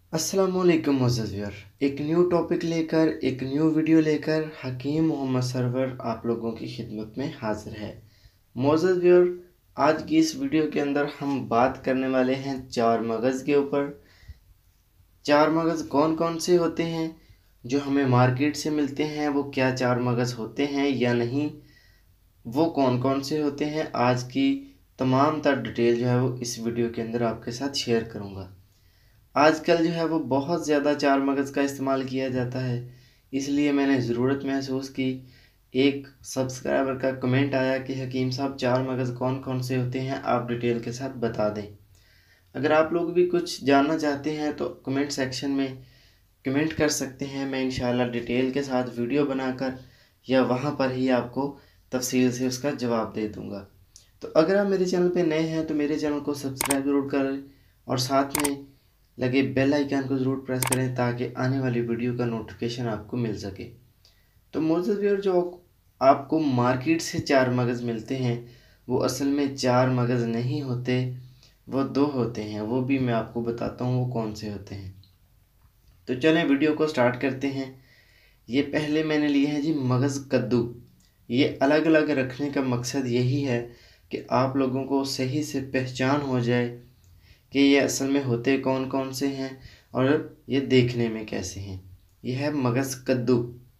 अस्सलामुअलैकुम मुअज़्ज़िज़ व्यूअर, एक न्यू टॉपिक लेकर एक न्यू वीडियो लेकर हकीम मोहम्मद सरवर आप लोगों की खिदमत में हाज़िर है। मुअज़्ज़िज़ व्यूअर, आज की इस वीडियो के अंदर हम बात करने वाले हैं चार मगज़ के ऊपर। चार मगज़ कौन कौन से होते हैं जो हमें मार्केट से मिलते हैं, वो क्या चार मगज़ होते हैं या नहीं, वो कौन कौन से होते हैं, आज की तमाम तर डिटेल जो है वो इस वीडियो के अंदर आपके साथ शेयर करूँगा। आजकल जो है वो बहुत ज़्यादा चार मगज़ का इस्तेमाल किया जाता है, इसलिए मैंने ज़रूरत महसूस की। एक सब्सक्राइबर का कमेंट आया कि हकीम साहब चार मगज़ कौन कौन से होते हैं, आप डिटेल के साथ बता दें। अगर आप लोग भी कुछ जानना चाहते हैं तो कमेंट सेक्शन में कमेंट कर सकते हैं। मैं इंशाल्लाह डिटेल के साथ वीडियो बनाकर या वहाँ पर ही आपको तफसील से उसका जवाब दे दूँगा। तो अगर आप मेरे चैनल पे नए हैं तो मेरे चैनल को सब्सक्राइब ज़रूर करें और साथ में लगे बेल आइकन को ज़रूर प्रेस करें ताकि आने वाली वीडियो का नोटिफिकेशन आपको मिल सके। तो मोज़ेज़ व्यूअर, जो आपको मार्केट से चार मगज़ मिलते हैं वो असल में चार मगज़ नहीं होते, वो दो होते हैं। वो भी मैं आपको बताता हूँ वो कौन से होते हैं। तो चलें वीडियो को स्टार्ट करते हैं। ये पहले मैंने लिए हैं जी मगज़ कद्दू। ये अलग अलग रखने का मकसद यही है कि आप लोगों को सही से पहचान हो जाए कि ये असल में होते कौन कौन से हैं और ये देखने में कैसे हैं। ये है मगज़ कद्दू।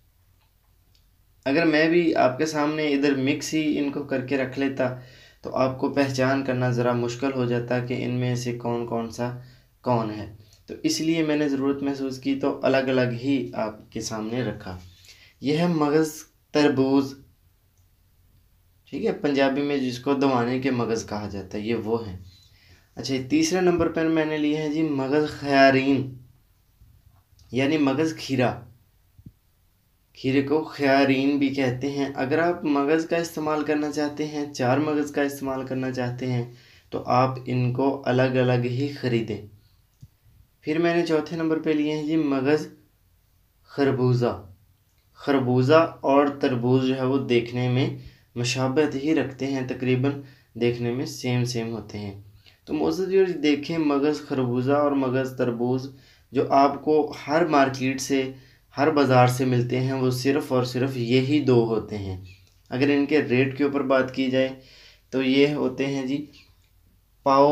अगर मैं भी आपके सामने इधर मिक्स ही इनको करके रख लेता तो आपको पहचान करना ज़रा मुश्किल हो जाता कि इनमें से कौन कौन सा कौन है। तो इसलिए मैंने ज़रूरत महसूस की तो अलग अलग ही आपके सामने रखा। यह है मगज़ तरबूज, ठीक है, पंजाबी में जिसको दवाने के मगज़ कहा जाता है, ये वो हैं। अच्छा, तीसरे नंबर पर मैंने लिए हैं जी मगज़ ख़यारीन, यानी मगज़ खीरा। खीरे को ख़यारीन भी कहते हैं। अगर आप मगज़ का इस्तेमाल करना चाहते हैं, चार मगज़ का इस्तेमाल करना चाहते हैं तो आप इनको अलग अलग ही ख़रीदें। फिर मैंने चौथे नंबर पे लिए हैं जी मगज़ खरबूजा। खरबूजा और तरबूज जो है वो देखने में मुशाबहत ही रखते हैं, तकरीबन देखने में सेम सेम होते हैं। तो मोज़ेज़ व्यूअर, देखें मगज़ खरबूजा और मगज़ तरबूज जो आपको हर मार्केट से, हर बाज़ार से मिलते हैं, वो सिर्फ़ और सिर्फ यही दो होते हैं। अगर इनके रेट के ऊपर बात की जाए तो ये होते हैं जी पाव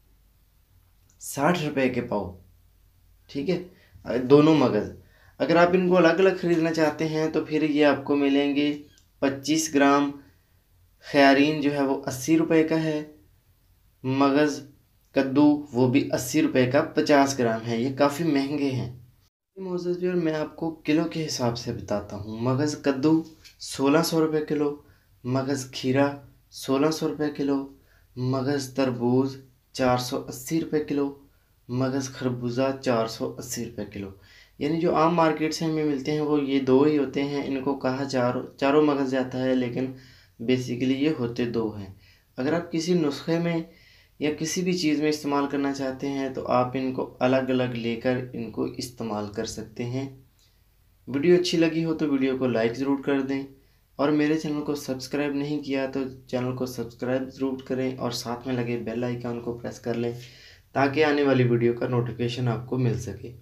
60 रुपए के पाव, ठीक है, दोनों मगज़। अगर आप इनको अलग अलग ख़रीदना चाहते हैं तो फिर ये आपको मिलेंगे 25 ग्राम। ख़यारीन जो है वो 80 रुपए का है। मगज़ कद्दू वो भी 80 रुपए का 50 ग्राम है। ये काफ़ी महंगे हैं। मोज़ेज़ व्यूअर, मैं आपको किलो के हिसाब से बताता हूँ। मगज़ कद्दू 1600 रुपये किलो, मगज़ खीरा 1600 रुपये किलो, मगज़ तरबूज 480 रुपये किलो, मगज़ खरबूजा 480 रुपये किलो। यानी जो आम मार्केट से हमें मिलते हैं वो ये दो ही होते हैं। इनको कहा चारों मगज़ जाता है, लेकिन बेसिकली ये होते दो हैं। अगर आप किसी नुस्खे में या किसी भी चीज़ में इस्तेमाल करना चाहते हैं तो आप इनको अलग अलग लेकर इनको इस्तेमाल कर सकते हैं। वीडियो अच्छी लगी हो तो वीडियो को लाइक ज़रूर कर दें और मेरे चैनल को सब्सक्राइब नहीं किया तो चैनल को सब्सक्राइब ज़रूर करें और साथ में लगे बेल आइकन को प्रेस कर लें ताकि आने वाली वीडियो का नोटिफिकेशन आपको मिल सके।